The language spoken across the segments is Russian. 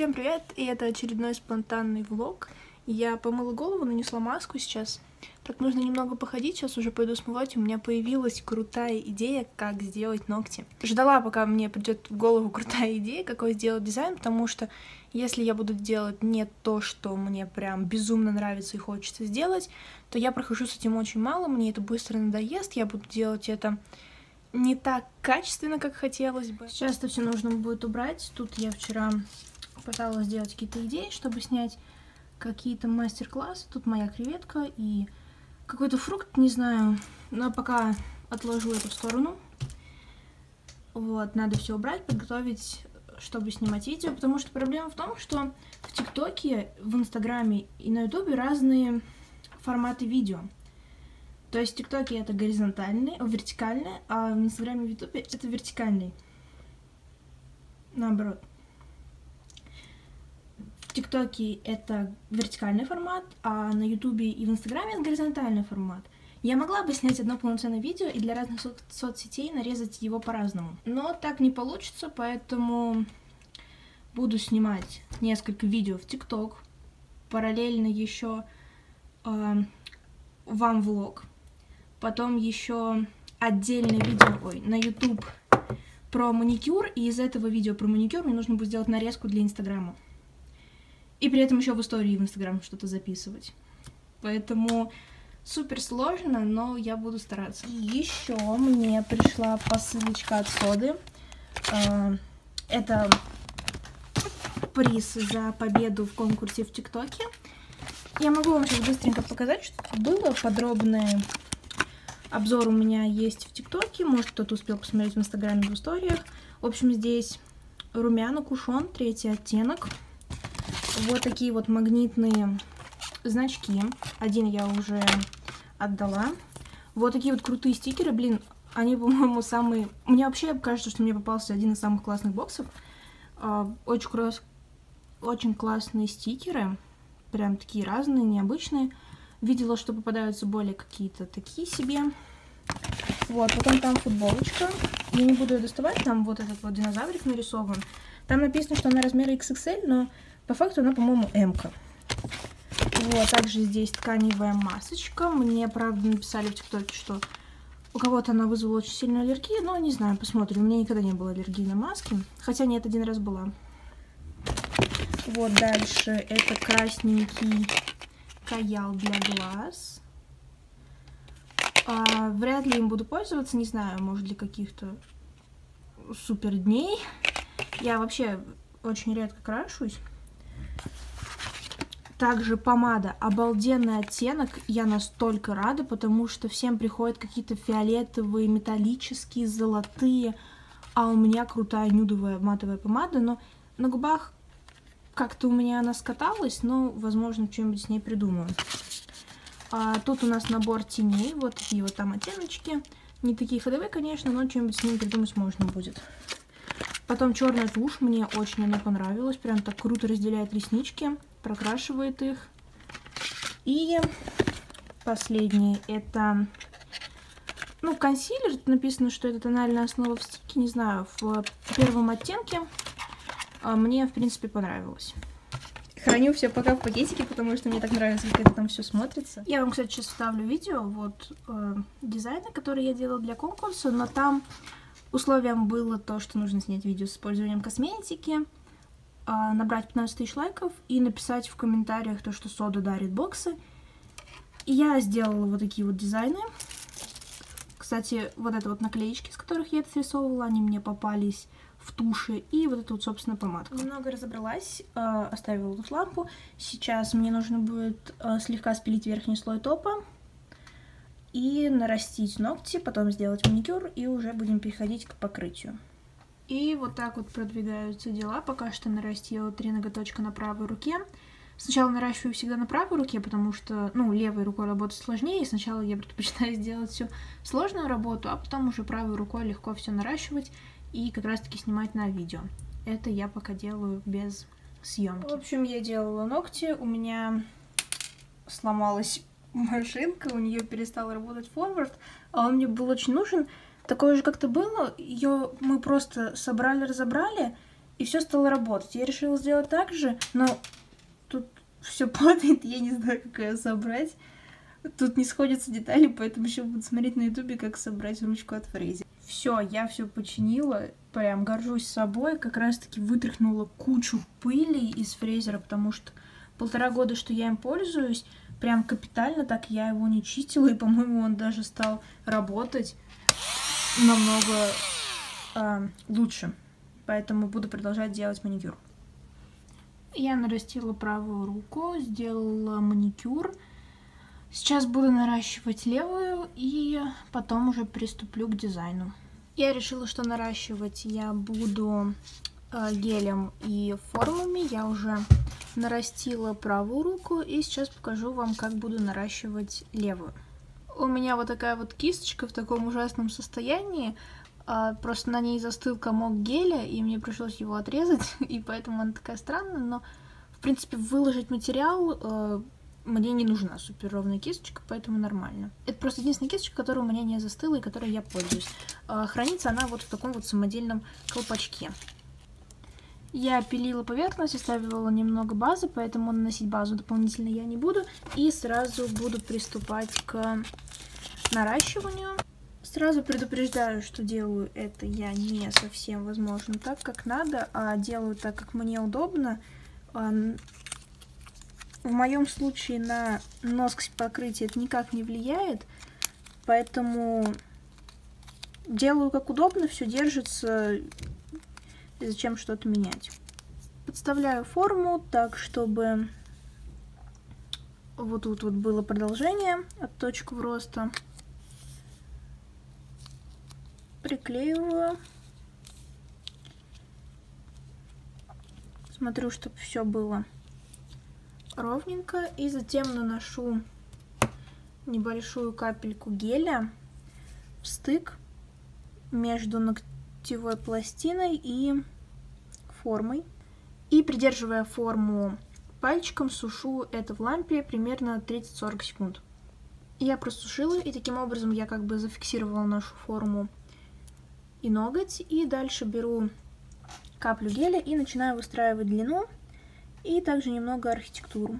Всем привет, и это очередной спонтанный влог. Я помыла голову, нанесла маску сейчас. Так нужно немного походить, сейчас уже пойду смывать. У меня появилась крутая идея, как сделать ногти. Ждала, пока мне придет в голову крутая идея, какой сделать дизайн, потому что если я буду делать не то, что мне прям безумно нравится и хочется сделать, то я прохожу с этим очень мало, мне это быстро надоест, я буду делать это не так качественно, как хотелось бы. Сейчас это все нужно будет убрать. Тут я вчера пыталась сделать какие-то идеи, чтобы снять какие-то мастер-классы. Тут моя креветка и какой-то фрукт, не знаю, но пока отложу это в сторону. Вот, надо все убрать, подготовить, чтобы снимать видео, потому что проблема в том, что в ТикТоке, в Инстаграме и на Ютубе разные форматы видео. То есть в ТикТоке это горизонтальный, вертикальный, а в Инстаграме и в Ютубе это вертикальный. Наоборот. В ТикТоке это вертикальный формат, а на Ютубе и в Инстаграме это горизонтальный формат. Я могла бы снять одно полноценное видео и для разных соцсетей нарезать его по-разному. Но так не получится, поэтому буду снимать несколько видео в ТикТок, параллельно еще вам влог. Потом еще отдельное видео на YouTube про маникюр, и из этого видео про маникюр мне нужно будет сделать нарезку для Инстаграма. И при этом еще в истории в Инстаграм что-то записывать. Поэтому супер сложно, но я буду стараться. И еще мне пришла посылочка от Соды. Это приз за победу в конкурсе в ТикТоке. Я могу вам сейчас быстренько показать, что тут было. Подробный обзор у меня есть в ТикТоке. Может, кто-то успел посмотреть в Инстаграме, в историях. В общем, здесь румяна Кушон, 3-й оттенок. Вот такие вот магнитные значки. Один я уже отдала. Вот такие вот крутые стикеры. Блин, они, по-моему, самые... Мне вообще кажется, что мне попался один из самых классных боксов. Очень классные стикеры. Прям такие разные, необычные. Видела, что попадаются более какие-то такие себе. Вот, потом там футболочка. Я не буду ее доставать, там вот этот вот динозаврик нарисован. Там написано, что она размера XXL, но по факту она, по-моему, М-ка. Вот, также здесь тканевая масочка. Мне, правда, написали в ТикТоке, что у кого-то она вызвала очень сильную аллергию, но не знаю, посмотрим. У меня никогда не было аллергии на маски, хотя нет, один раз была. Вот дальше это красненький каял для глаз. Вряд ли им буду пользоваться, не знаю, может для каких-то супер дней. Я вообще очень редко крашусь. Также помада, обалденный оттенок, я настолько рада, потому что всем приходят какие-то фиолетовые, металлические, золотые, а у меня крутая нюдовая матовая помада, но на губах как-то у меня она скаталась, но, возможно, что-нибудь с ней придумаю. Тут у нас набор теней, вот такие вот там оттеночки, не такие ходовые, конечно, но что-нибудь с ним придумать можно будет. Потом черная тушь, мне очень она понравилась, прям так круто разделяет реснички, прокрашивает их. И последний это, ну, консилер, тут написано, что это тональная основа в стике, не знаю, в первом оттенке. Мне, в принципе, понравилось. Храню все пока в пакетике, потому что мне так нравится, как это там все смотрится. Я вам, кстати, сейчас вставлю видео, вот, дизайна, который я делала для конкурса, но там условием было то, что нужно снять видео с использованием косметики, набрать 15 тысяч лайков и написать в комментариях то, что Сода дарит боксы. И я сделала вот такие вот дизайны. Кстати, вот это вот наклеечки, с которых я это срисовывала, они мне попались в туши. И вот это вот, собственно, помадка. Немного разобралась, оставила тут лампу. Сейчас мне нужно будет слегка спилить верхний слой топа и нарастить ногти, потом сделать маникюр, и уже будем переходить к покрытию. И вот так вот продвигаются дела. Пока что нарастила 3 ноготочка на правой руке. Сначала наращиваю всегда на правой руке, потому что, ну, левой рукой работать сложнее. И сначала я предпочитаю сделать всю сложную работу, а потом уже правой рукой легко все наращивать и как раз-таки снимать на видео. Это я пока делаю без съемки. В общем, я делала ногти, у меня сломалась машинка, у нее перестал работать форвард, а он мне был очень нужен. Такое же как-то было, ее мы просто собрали, разобрали, и все стало работать. Я решила сделать так же, но тут все падает, я не знаю, как ее собрать. Тут не сходятся детали, поэтому еще буду смотреть на ютубе, как собрать ручку от фрезера. Все, я все починила, прям горжусь собой, как раз-таки вытряхнула кучу пыли из фрезера, потому что 1,5 года, что я им пользуюсь, прям капитально так я его не чистила, и, по-моему, он даже стал работать намного лучше. Поэтому буду продолжать делать маникюр. Я нарастила правую руку, сделала маникюр. Сейчас буду наращивать левую, и потом уже приступлю к дизайну. Я решила, что наращивать я буду гелем и формами. Я уже нарастила правую руку, и сейчас покажу вам, как буду наращивать левую. У меня вот такая вот кисточка в таком ужасном состоянии. Просто на ней застыл комок геля, и мне пришлось его отрезать, и поэтому она такая странная. Но, в принципе, выложить материал мне не нужна супер ровная кисточка, поэтому нормально. Это просто единственная кисточка, которая у меня не застыла и которой я пользуюсь. Хранится она вот в таком вот самодельном колпачке. Я пилила поверхность, оставила немного базы, поэтому наносить базу дополнительно я не буду. И сразу буду приступать к наращиванию. Сразу предупреждаю, что делаю это я не совсем, возможно, так, как надо, а делаю так, как мне удобно. В моем случае на носкость покрытия это никак не влияет, поэтому делаю как удобно, все держится, и зачем что-то менять. Подставляю форму так, чтобы вот тут вот было продолжение от точки роста. Приклеиваю. Смотрю, чтобы все было ровненько, и затем наношу небольшую капельку геля в стык между ногтевой пластиной и формой, и, придерживая форму пальчиком, сушу это в лампе примерно 30-40 секунд. Я просушила, и таким образом я как бы зафиксировала нашу форму и ноготь, и дальше беру каплю геля и начинаю выстраивать длину и также немного архитектуру.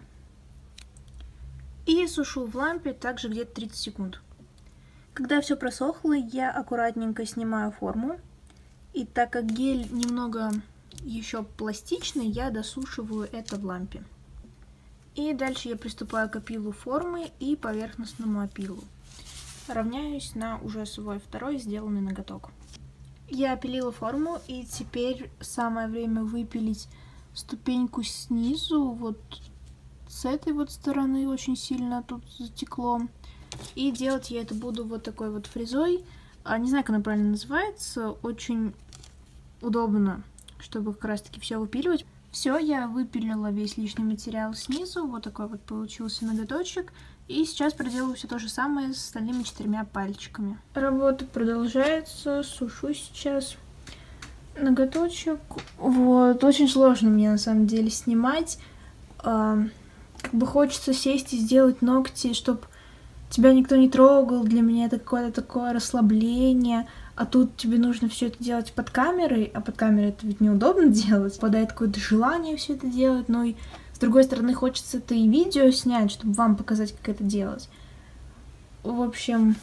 И сушу в лампе также где-то 30 секунд. Когда все просохло, я аккуратненько снимаю форму. И так как гель немного еще пластичный, я досушиваю это в лампе. И дальше я приступаю к опилу формы и поверхностному опилу. Равняюсь на уже свой второй сделанный ноготок. Я опилила форму, и теперь самое время выпилить ступеньку снизу, вот с этой вот стороны очень сильно тут затекло. И делать я это буду вот такой вот фрезой. Не знаю, как она правильно называется. Очень удобно, чтобы как раз таки все выпиливать. Все, я выпилила весь лишний материал снизу. Вот такой вот получился ноготочек. И сейчас проделаю все то же самое с остальными 4 пальчиками. Работа продолжается. Сушу сейчас ноготочек. Вот, очень сложно мне на самом деле снимать. Как бы хочется сесть и сделать ногти, чтобы тебя никто не трогал. Для меня это какое-то такое расслабление. А тут тебе нужно все это делать под камерой, а под камерой это ведь неудобно делать. Попадает какое-то желание все это делать, но и с другой стороны хочется это и видео снять, чтобы вам показать, как это делать. В общем,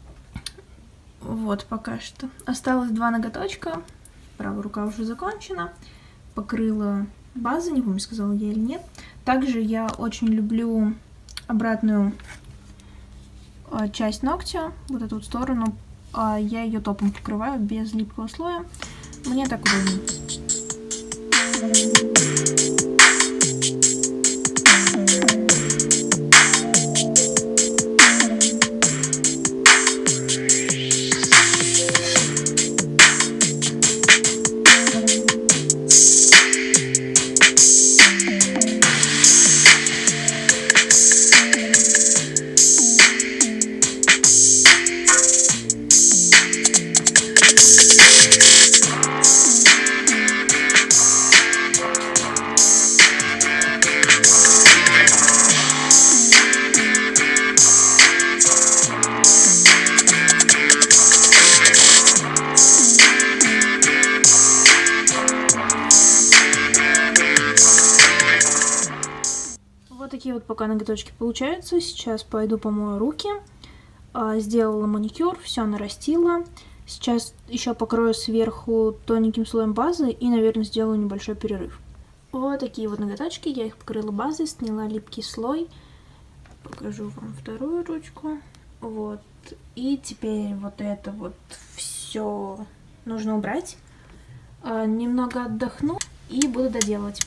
вот пока что. Осталось 2 ноготочка. Правая рука уже закончена. Покрыла базой, не помню, сказала я или нет. Также я очень люблю обратную часть ногтя, вот эту вот сторону. Я ее топом покрываю без липкого слоя. Мне так удобно. такие вот пока ноготочки получаются. Сейчас пойду помою руки. Сделала маникюр, все нарастила. Сейчас еще покрою сверху тоненьким слоем базы и, наверное, сделаю небольшой перерыв. Вот такие вот ноготочки. Я их покрыла базой, сняла липкий слой. Покажу вам вторую ручку. Вот. И теперь вот это вот все нужно убрать. Немного отдохну и буду доделывать.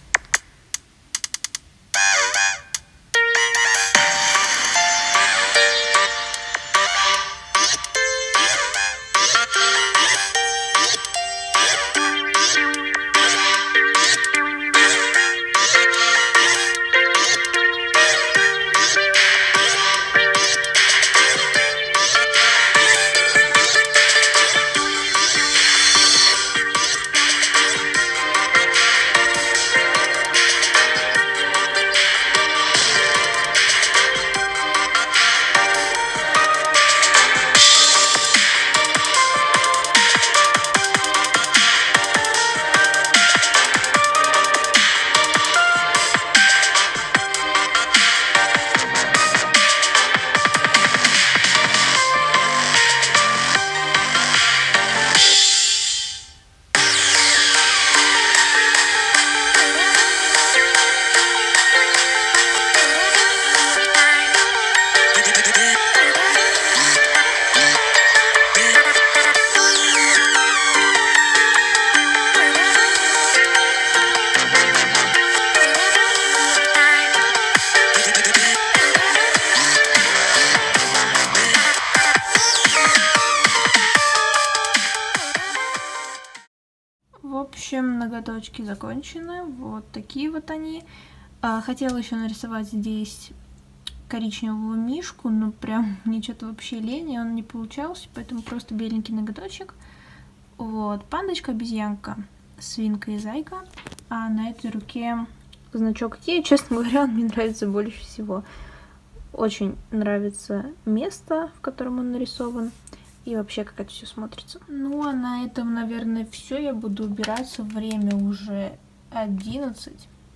В общем, ноготочки закончены. Вот такие вот они. Хотела еще нарисовать здесь коричневого мишку, но прям мне что-то вообще лень, и он не получался, поэтому просто беленький ноготочек. Вот, пандочка, обезьянка, свинка и зайка. А на этой руке значок Икеа. Честно говоря, он мне нравится больше всего. Очень нравится место, в котором он нарисован. И вообще, как это все смотрится. Ну, а на этом, наверное, все. Я буду убираться. Время уже 11.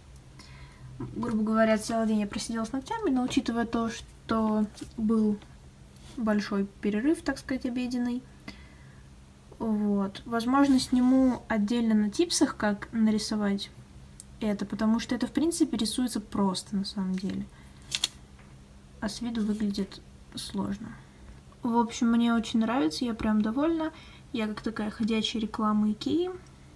Грубо говоря, целый день я просидела с ногтями, но учитывая то, что был большой перерыв, так сказать, обеденный, вот. Возможно, сниму отдельно на типсах, как нарисовать это, потому что это, в принципе, рисуется просто, на самом деле. А с виду выглядит сложно. В общем, мне очень нравится, я прям довольна. Я как такая ходячая реклама Икеи.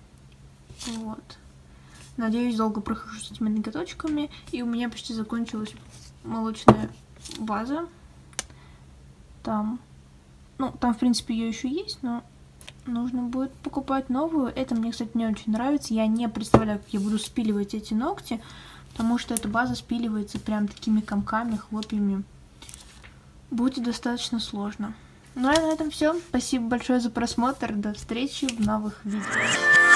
Вот. Надеюсь, долго прохожу с этими ноготочками. И у меня почти закончилась молочная база. Там, в принципе, ее еще есть, но нужно будет покупать новую. Это мне, кстати, не очень нравится. Я не представляю, как я буду спиливать эти ногти, потому что эта база спиливается прям такими комками, хлопьями. Будет достаточно сложно. Ну а на этом все. Спасибо большое за просмотр. До встречи в новых видео.